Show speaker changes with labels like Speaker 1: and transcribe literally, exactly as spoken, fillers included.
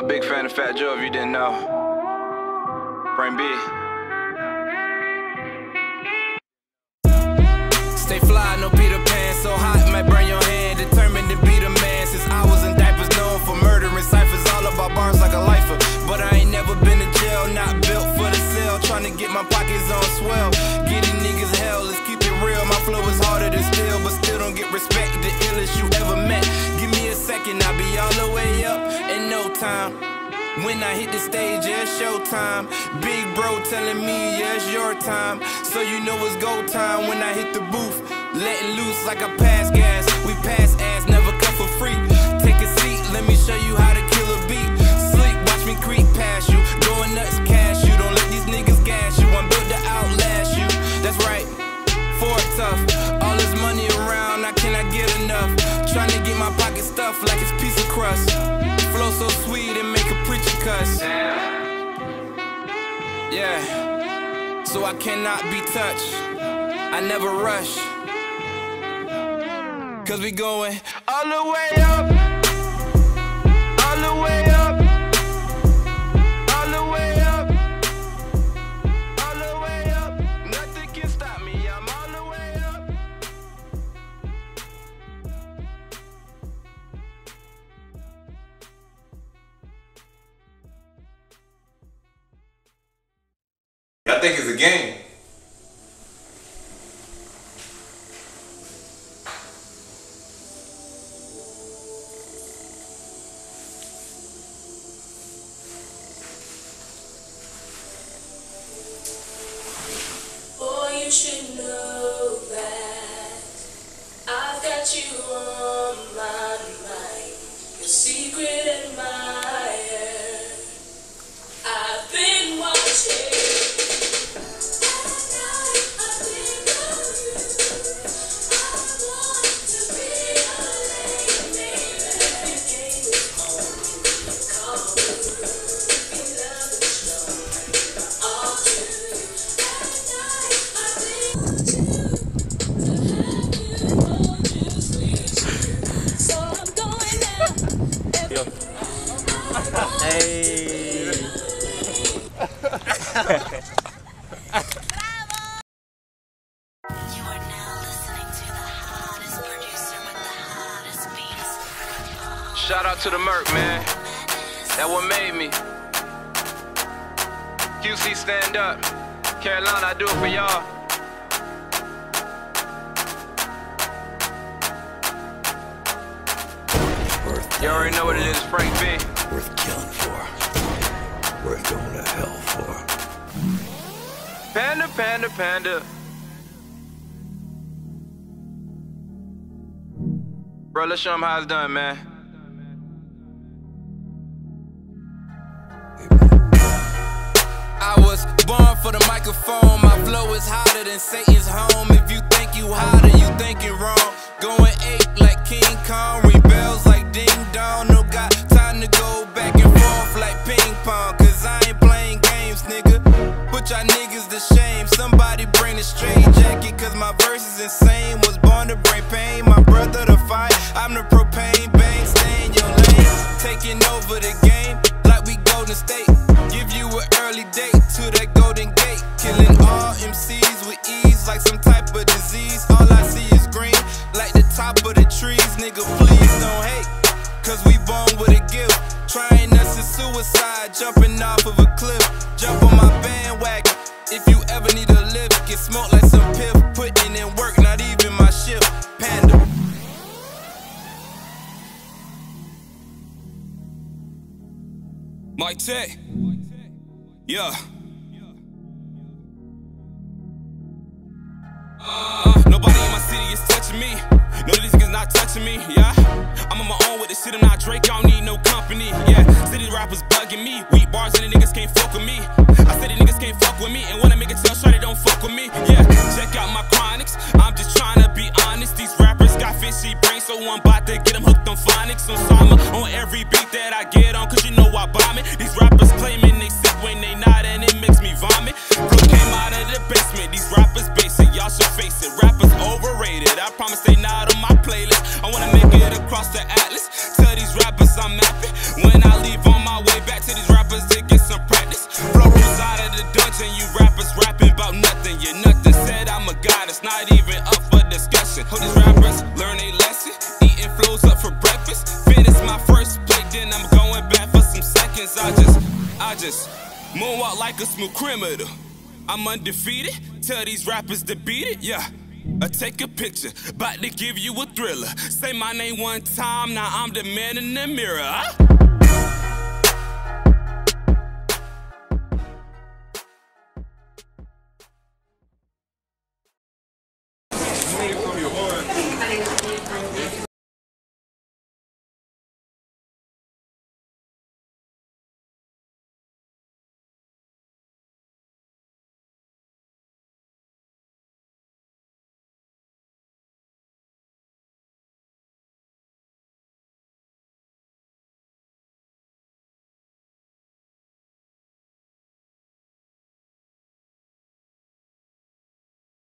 Speaker 1: a big fan of Fat Joe, if you didn't know. Brain B. Stay fly, no Peter Pan. So hot, might burn your hand. Determined to be the man. Since I was in diapers, known for murdering ciphers. All about bars like a lifer. But I ain't never been to jail. Not built for the cell. Trying to get my pockets on swell. Getting niggas hell, let's keep it real. My flow is harder than steel, but still don't get respect. The illest you ever met. Give me a second, I'll be all the way up in no time. When I hit the stage, yeah, it's showtime. Big bro telling me, yeah, it's your time. So you know it's go time when I hit the booth. Letting loose like I pass gas. We pass ass, never cut for free. Take a seat, let me show you how to kill a beat. Sleep, watch me creep past you. Going nuts, cash you. Don't let these niggas gas you. I'm built to outlast you. That's right, for tough. All this money around, I cannot get enough. Trying to get my pocket stuffed like it's piece of crust. Flow so sweet and make a preacher cuss. Yeah, so I cannot be touched. I never rush. Cause we going all the way up. All the way up. All the way up. All the way up. Nothing can stop me, I'm all the way up.
Speaker 2: I think it's a game.
Speaker 3: Boy, you should know that I've got you on my mind. Your secret admirer. I've been watching.
Speaker 4: Hey.
Speaker 5: You are now listening to the hottest producer with the hottest beats.
Speaker 1: Shout out to the Merc, man. That what made me. Q C stand up. Carolina, I do it for y'all. You already know what it is, Frank B.
Speaker 6: Worth killing for. Worth going to hell for.
Speaker 1: Panda, panda, panda. Bro, let's show them how it's done, man. I was born for the microphone. My flow is hotter than Satan's home. If you think you hotter, you thinking wrong. Going ape like King Kong. Ring bells like ding dong. No got time to go back and forth like ping pong. Cause I ain't playing games, nigga. Put y'all niggas to shame. Somebody bring a straight jacket. Cause my verse is insane. Was born to bring pain. My brother to fight. I'm the propane bang. Stay in your lane. Taking over the game like we Golden State. Give you an early date to that Golden Gate. Killing all M Cs with ease like some type of disease. All I see is green like the top of the trees. Nigga, please don't hate. Cause we born with a gift. Trying us is suicide. Jumping off of a cliff. Jump on my bandwagon. If you ever need a lift, get smoked like some piff. Putting in work, not even my shift. Panda. Mike Tech. Yeah. Uh, nobody in my city is touching me. No, these niggas not touching me. Yeah. I'm on my own with this shit. I'm not Drake. I don't need no company. Yeah. City rappers bugging me. Weak bars and the niggas can't fuck with me. I said the niggas can't fuck with me. And when I make it tell sure they don't fuck with me. Yeah. Check out my chronics. I'm just trying to be honest. These rappers got fishy brains, so I'm about to get them hooked on phonics. On Sama, on every beat that I get on. Cause you know I bomb it. These rappers claiming they sick when they not, and it makes me vomit. Flow came out of the basement. These rappers basic. Y'all should face it. Rappers overrated. I promise they not on my playlist. I wanna make it across the atlas. Tell these rappers I'm happy. When I leave on my way
Speaker 7: just moonwalk like a smooth criminal. I'm undefeated, tell these rappers to beat it, yeah. I take a picture, bout to give you a thriller. Say my name one time, now I'm the man in the mirror, huh?